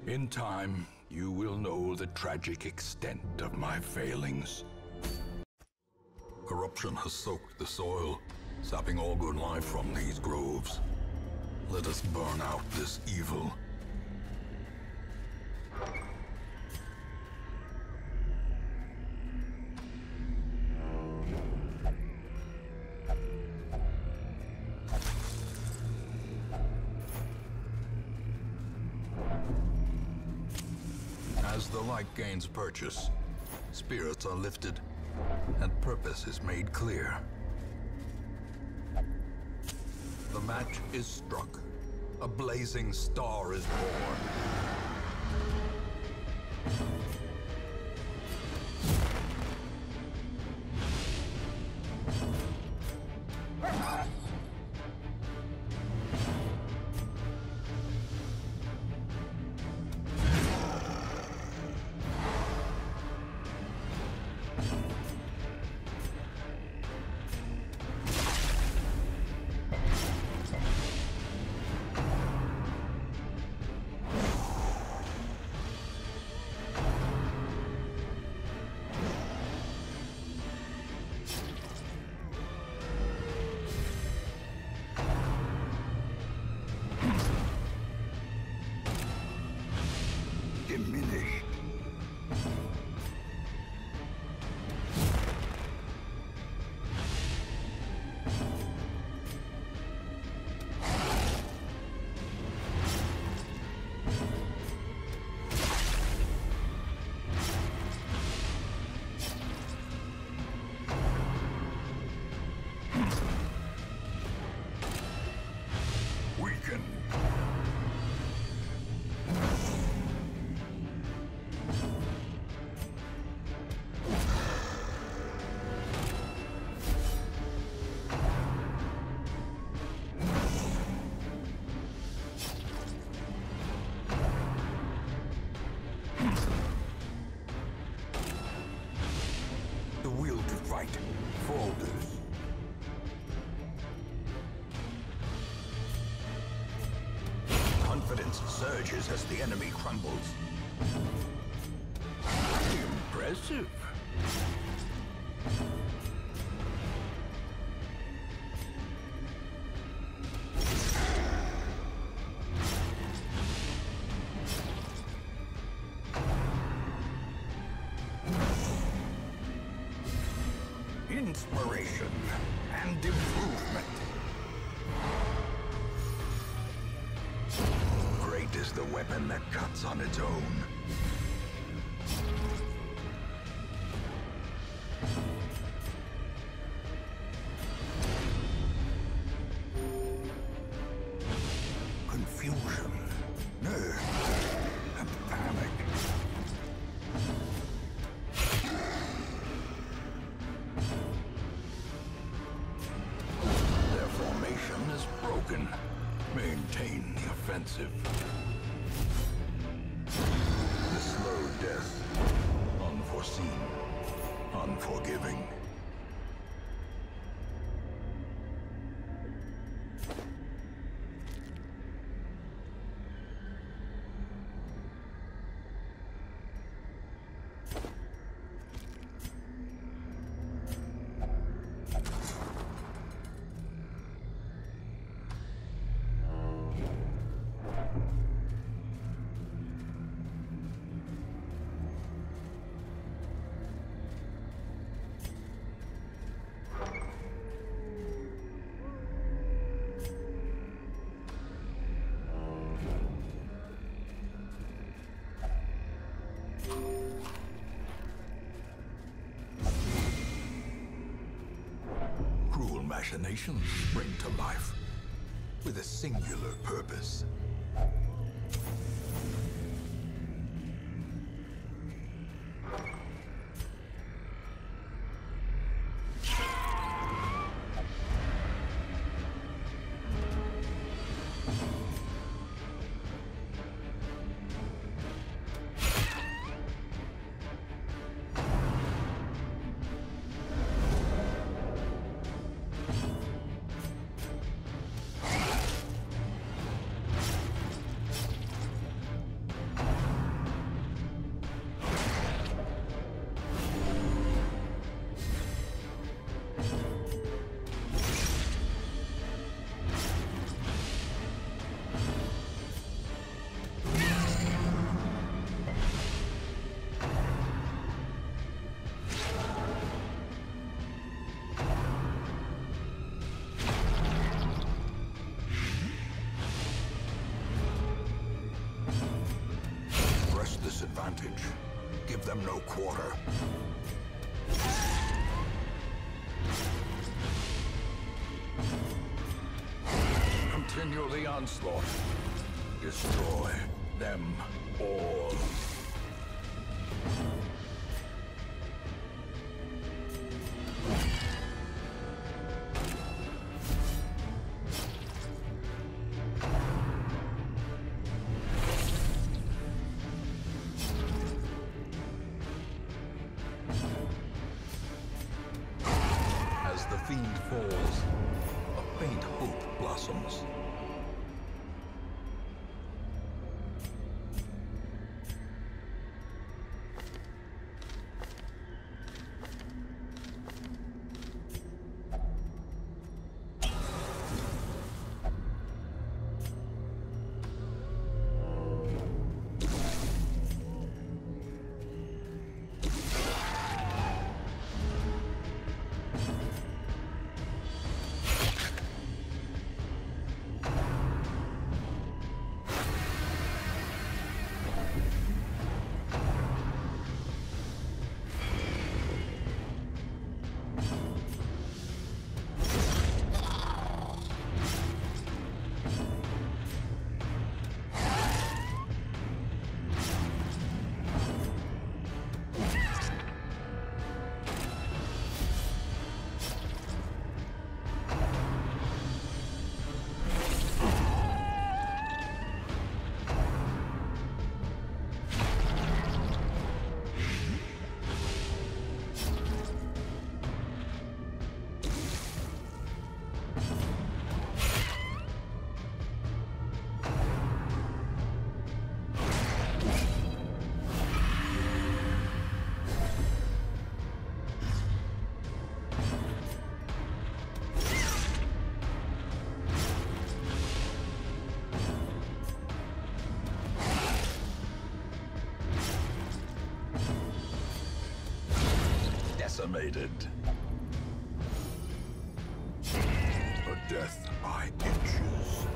In time, you will know the tragic extent of my failings. Corruption has soaked the soil, sapping all good life from these groves. Let us burn out this evil. As the light gains purchase, spirits are lifted, and purpose is made clear. The match is struck. A blazing star is born. Diminished. Weakened. The will to fight falters. Confidence surges as the enemy crumbles. Impressive. Inspiration and improvement. Great is the weapon that cuts on its own. Confusion, nerve, and panic. Their formation is broken. Maintain the offensive. The slow death. Unforeseen. Unforgiving. Machinations spring to life with a singular purpose. disadvantage. Give them no quarter. Continue the onslaught. Destroy them all. As the fiend falls, a faint hope blossoms. Decimated. A death by inches.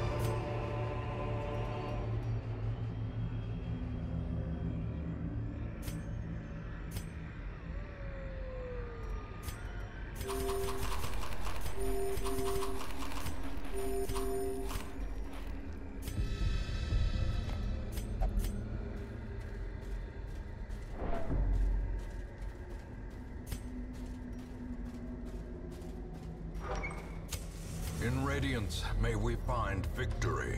In Radiance, may we find victory.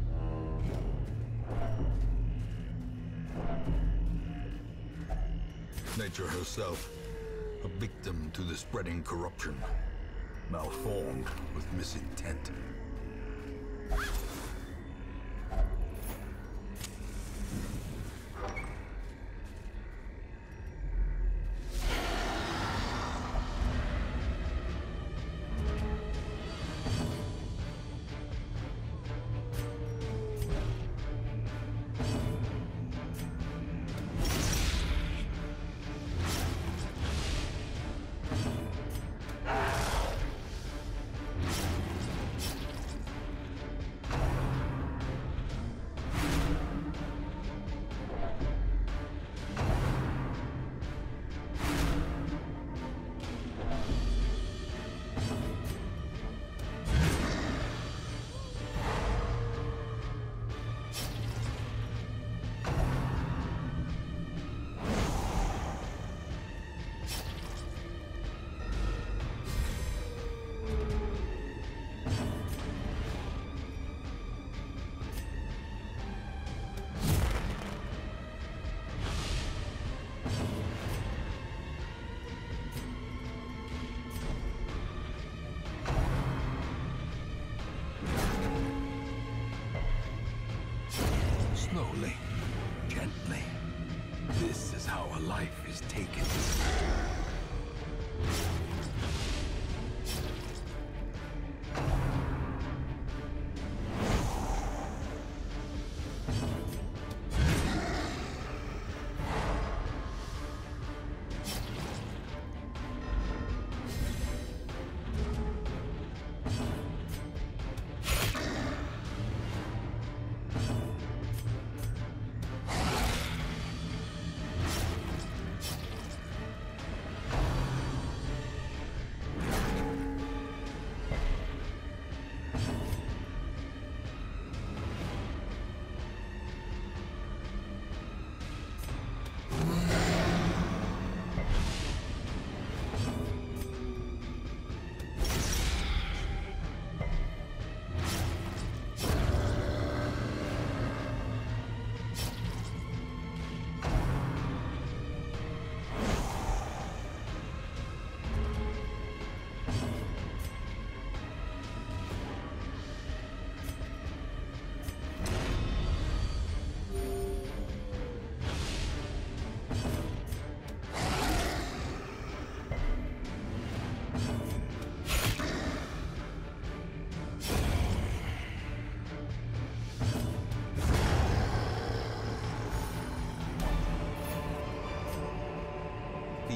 Nature herself, a victim to the spreading corruption, malformed with misintent. Slowly, gently. This is how a life is taken.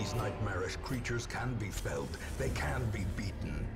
These nightmarish creatures can be felled. They can be beaten.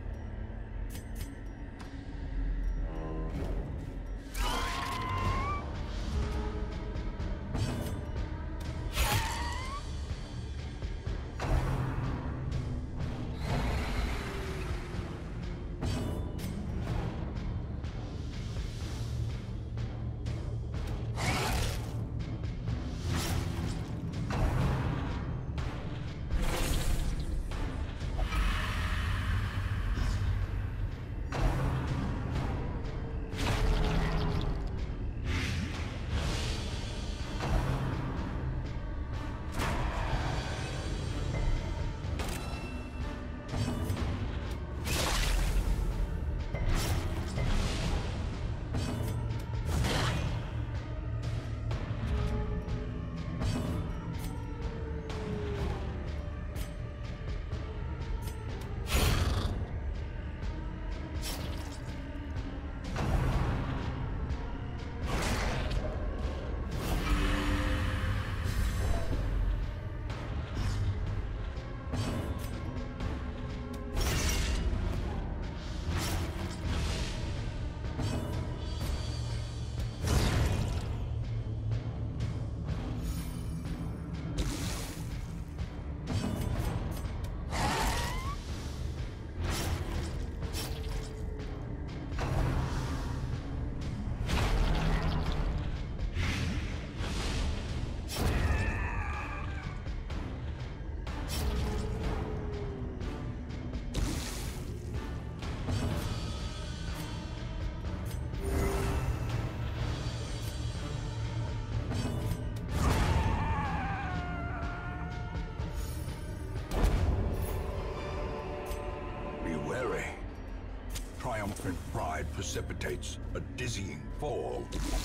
Triumphant pride precipitates a dizzying fall.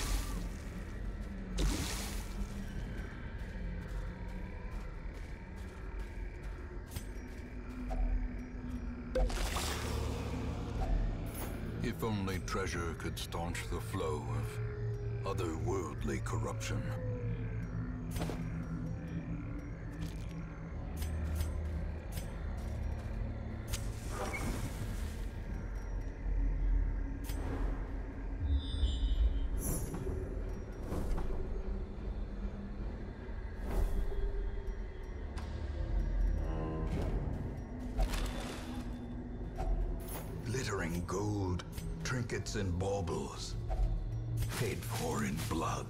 If only treasure could staunch the flow of otherworldly corruption. Glittering gold, trinkets and baubles, paid for in blood.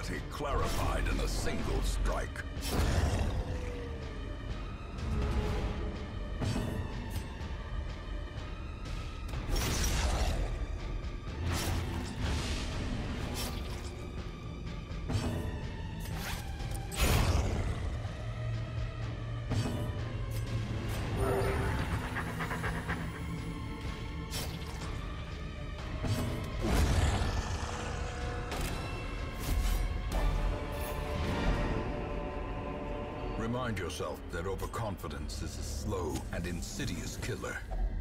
Reality clarified in a single strike. Remind yourself that overconfidence is a slow and insidious killer.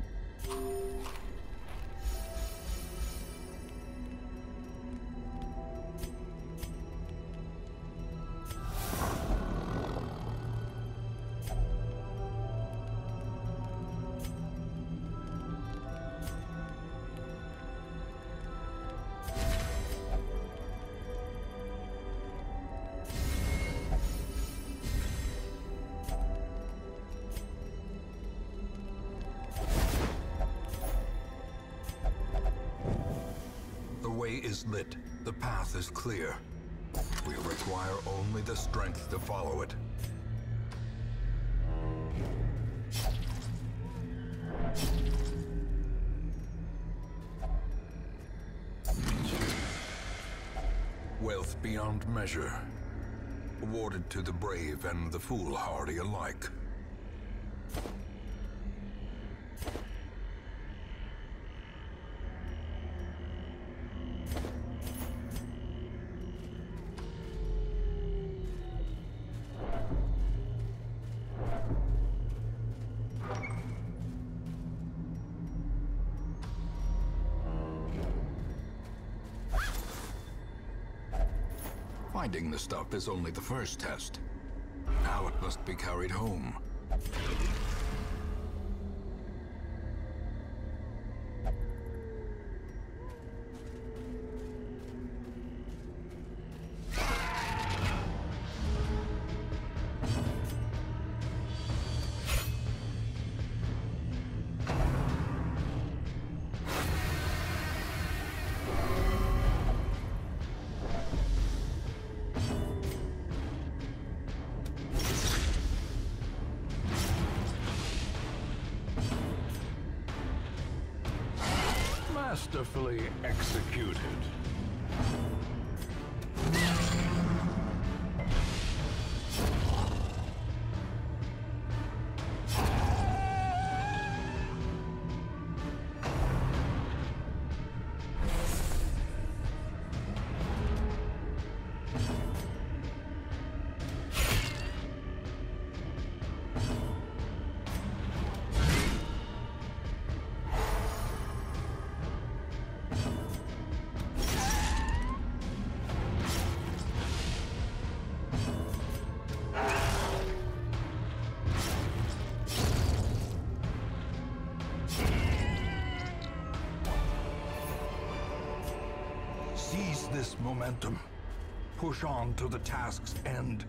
The way is lit. The path is clear. We require only the strength to follow it. Wealth beyond measure, awarded to the brave and the foolhardy alike. Finding the stuff is only the first test. Now it must be carried home. Masterfully executed. Seize this momentum. Push on to the task's end.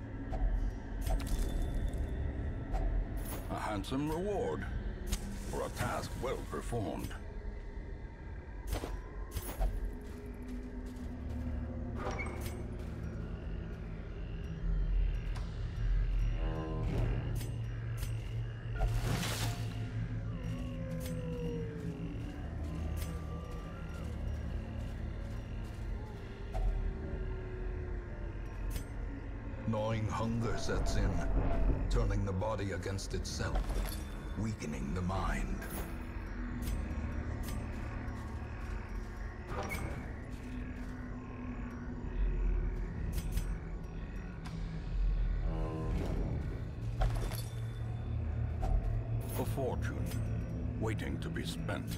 A handsome reward for a task well performed. Gnawing hunger sets in, turning the body against itself, weakening the mind. A fortune waiting to be spent.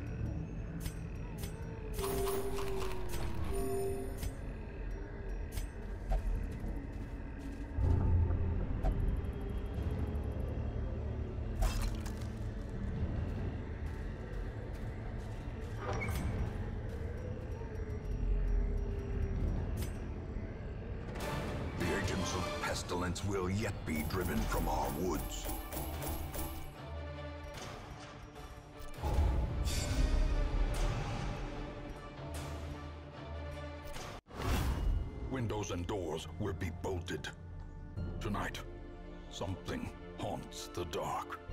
Of pestilence will yet be driven from our woods. When windows and doors will be bolted. Tonight, something haunts the dark.